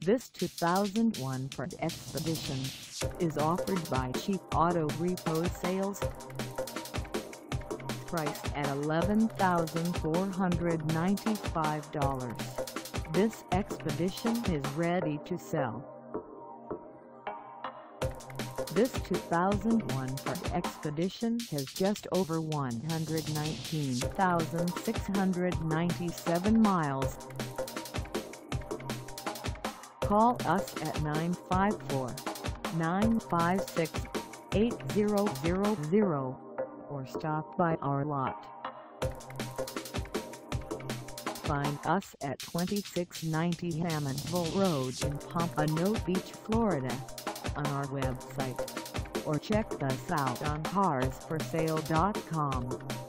This 2001 Ford Expedition is offered by Cheap Auto Repo Sales. Priced at $11,495, this Expedition is ready to sell. This 2001 Ford Expedition has just over 119,697 miles. Call us at 954-956-8000 or stop by our lot. Find us at 2690 Hammondville Road in Pompano Beach, Florida, on our website, or check us out on carsforsale.com.